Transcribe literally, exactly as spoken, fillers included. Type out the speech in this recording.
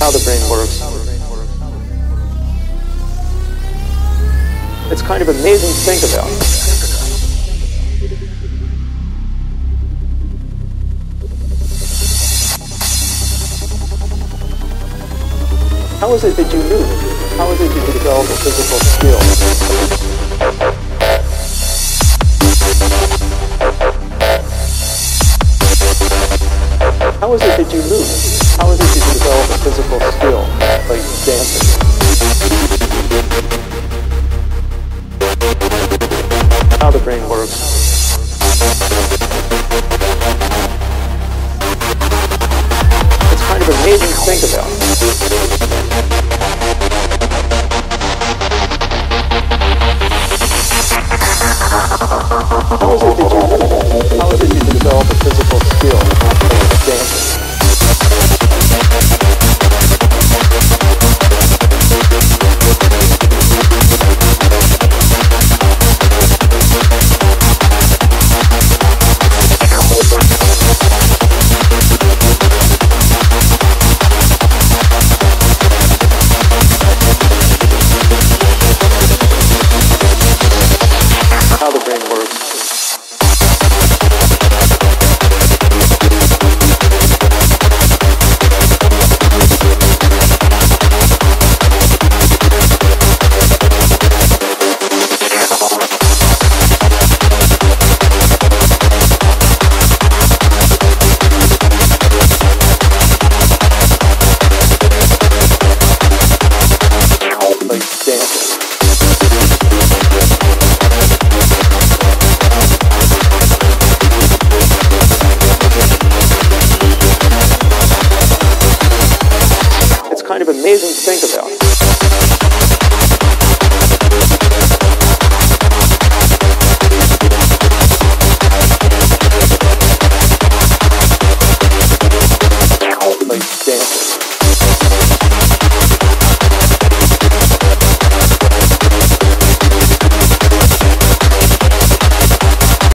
how the brain works. It's kind of amazing to think about. How is it that you move? How is it that you develop a physical skill? How is it that you move? How is it that you develop a physical skill, like dancing? How the brain works. It's kind of amazing to think about. How is it that you move? How is it that you develop a physical skill, like dancing? How the brain works. Like dancing. It's kind of amazing to think about.